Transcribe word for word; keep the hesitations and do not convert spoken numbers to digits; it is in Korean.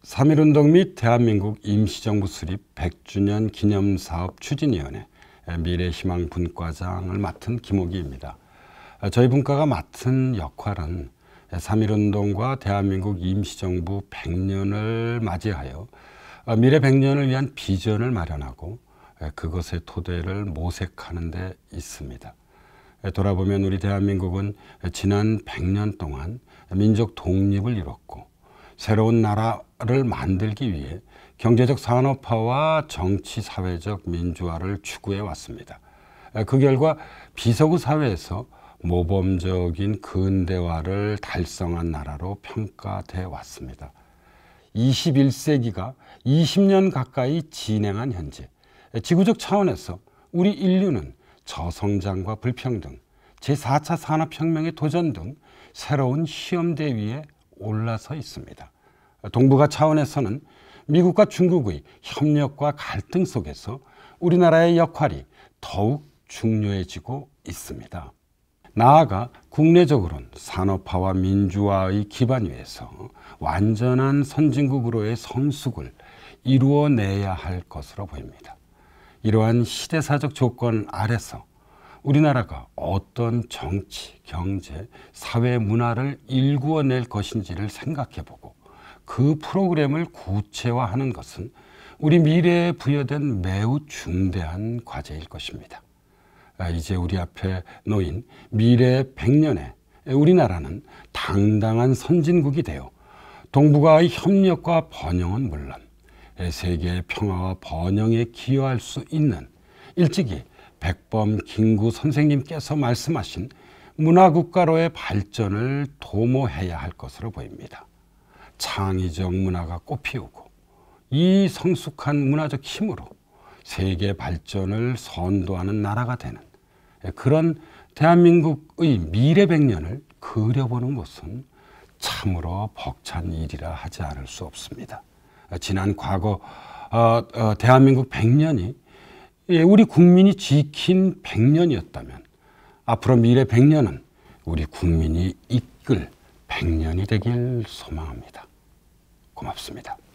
삼일운동 및 대한민국 임시정부 수립 백 주년 기념사업 추진위원회 미래희망 분과장을 맡은 김옥희입니다. 저희 분과가 맡은 역할은 삼일운동과 대한민국 임시정부 백 년을 맞이하여 미래 백 년을 위한 비전을 마련하고 그것의 토대를 모색하는 데 있습니다. 돌아보면 우리 대한민국은 지난 백 년 동안 민족 독립을 이뤘고 새로운 나라를 만들기 위해 경제적 산업화와 정치 사회적 민주화를 추구해 왔습니다. 그 결과 비서구 사회에서 모범적인 근대화를 달성한 나라로 평가돼 왔습니다. 이십일 세기가 이십 년 가까이 진행한 현재 지구적 차원에서 우리 인류는 저성장과 불평등, 제사 차 산업혁명의 도전 등 새로운 시험대 위에 올라서 있습니다. 동북아 차원에서는 미국과 중국의 협력과 갈등 속에서 우리나라의 역할이 더욱 중요해지고 있습니다. 나아가 국내적으로는 산업화와 민주화의 기반 위에서 완전한 선진국으로의 성숙을 이루어내야 할 것으로 보입니다. 이러한 시대사적 조건 아래서 우리나라가 어떤 정치, 경제, 사회 문화를 일구어낼 것인지를 생각해보고 그 프로그램을 구체화하는 것은 우리 미래에 부여된 매우 중대한 과제일 것입니다. 이제 우리 앞에 놓인 미래 백 년에 우리나라는 당당한 선진국이 되어 동북아의 협력과 번영은 물론 세계의 평화와 번영에 기여할 수 있는 일찍이 백범 김구 선생님께서 말씀하신 문화국가로의 발전을 도모해야 할 것으로 보입니다. 창의적 문화가 꽃피우고 이 성숙한 문화적 힘으로 세계 발전을 선도하는 나라가 되는 그런 대한민국의 미래 백 년을 그려보는 것은 참으로 벅찬 일이라 하지 않을 수 없습니다. 지난 과거 어, 어, 대한민국 백 년이 우리 국민이 지킨 백 년이었다면 앞으로 미래 백 년은 우리 국민이 이끌 백 년이 되길 소망합니다. 고맙습니다.